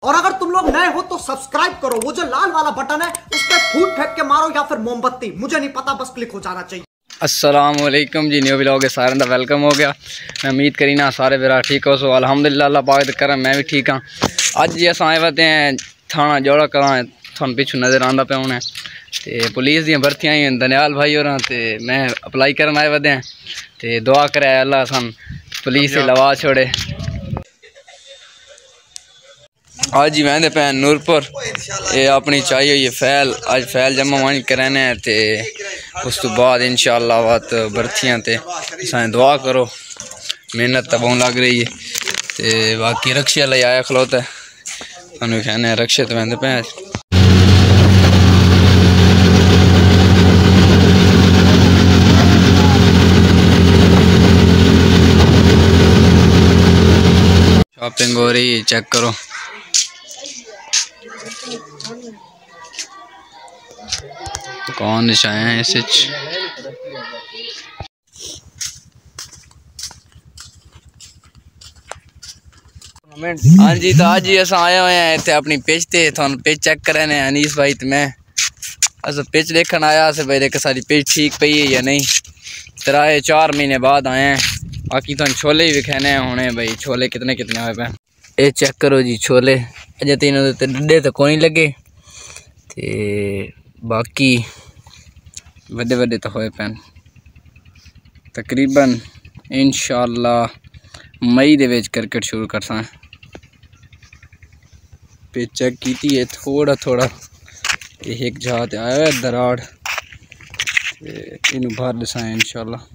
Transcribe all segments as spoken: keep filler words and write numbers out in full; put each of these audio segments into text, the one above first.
और अगर तुम लोग नए हो तो सब्सक्राइब करो, वो जो लाल वाला बटन है उस पर फूट फेंक के मारो या फिर मोमबत्ती, मुझे नहीं पता, बस क्लिक हो जाना चाहिए। अस्सलाम वालेकुम जी, न्यू व्लॉग सारे का वेलकम हो गया। मैं उम्मीद करी ना सारे मेरा ठीक हो। सो अल्हम्दुलिल्लाह अल्लाह पाक करम मैं भी ठीक हाँ। अज जी अस आए वते हैं थाना जोड़ा कलां, थोन पिछू नज़र आंदा पे होना तो पुलिस दी भर्तियां ही दनियाल भाई और मैं अप्लाई करन आए वदे हैं तो दुआ करे अल्लाह सन पुलिस से लवा छोड़े। आज ही वहदे पे नूरपुर ये अपनी चाहिए ये फैल अज फैल जमा वाणी कराने ते उस तो बाद इंशाअल्लाह बात भर्तियां ते सां दुआ करो, मेहनत तो बहुत लग रही है। ते बाकी रक्शे वाले आया खलोता है, थानू कहने रक्शे तो वहदे पे शॉपिंग हो रही है, चेक करो। दुकान निशाए हैं इस हाँ जी। तो आज ही अस आए हुए हैं इतने अपनी पिच ते थोन पिच चेक करे ने अनीस भाई तो मैं अस पिच देखन आया से भाई देख सारी पिच ठीक पई है या नहीं। त्रै चार महीने बाद आए हैं। बाकी थोन छोले भी खाने होने भाई, छोले कितने कितने हुए पे ये चेक करो जी। छोले अजे तीनों डे तो कोई लगे ते बाकी वड्डे वड्डे तो होए पैन तकरीबन इंशाअल्लाह मई दे विच क्रिकेट शुरू कर सा। पे चेक की है थोड़ा थोड़ा एक जहाज आया है दराड़ इन भर दसा इंशाअल्लाह।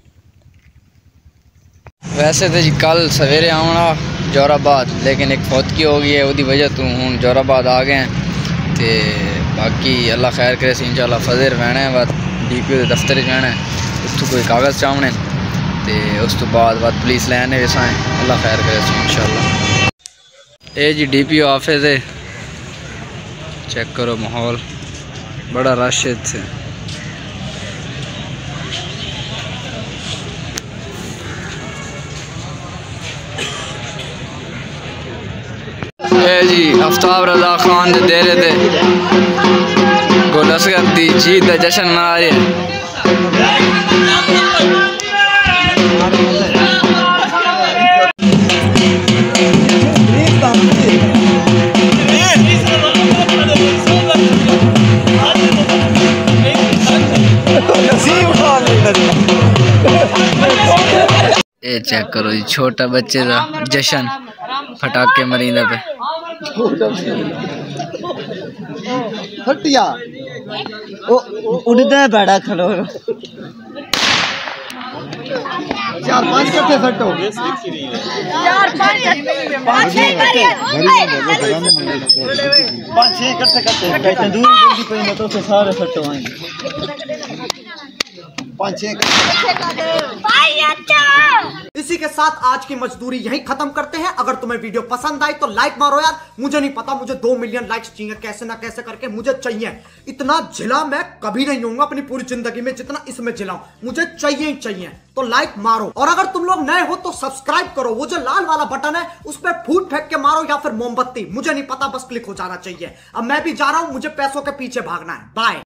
वैसे तो जी कल सवेरे आना जोराबाद, लेकिन एक फौतगी हो गई है उसकी वजह तो हूँ जोराबाद आ गए हैं। तो बाकी अल्लाह खैर करे इंशाअल्लाह फजर रहना है बाद डी पी ओ के दफ्तर जाना है, उतों कोई कागज़ चावने तो उस तो बाद बाद पुलिस लैने वैसा है। अल्लाह खैर करे इंशाअल्लाह। ये G D P O office है, चेक करो माहौल बड़ा रश है इत्थे। जी आफ्ताब रजा खान दे डेरे ते गोलसगर दी जीत का जश्न मना रहे हैं। ये चेक करो जी छोटा बच्चे का जश्न, फटाके मरीदा पे फटिया ओ उड़दा बड़ा खलो चार पांच कट्टे फटो चार पांच पांच छह कट्टे पांच छह कट्टे कट्टे कहते दूर जल्दी पे न तो सारे फटो आएंगे पांच छह भाई। अच्छा इसी के साथ आज की मजदूरी यहीं खत्म करते हैं। अगर तुम्हें वीडियो पसंद आई तो लाइक मारो यार, मुझे नहीं पता, मुझे दो मिलियन लाइक्स चाहिए, कैसे ना कैसे करके मुझे चाहिए। इतना झिला मैं कभी नहीं होऊंगा अपनी पूरी जिंदगी में जितना इसमें झिलाऊं, मुझे चाहिए ही चाहिए। तो लाइक मारो और अगर तुम लोग नए हो तो सब्सक्राइब करो, वो जो लाल वाला बटन है उस पर फूट फेंक के मारो या फिर मोमबत्ती, मुझे नहीं पता, बस क्लिक हो जाना चाहिए। अब मैं भी जा रहा हूं, मुझे पैसों के पीछे भागना है। बाय।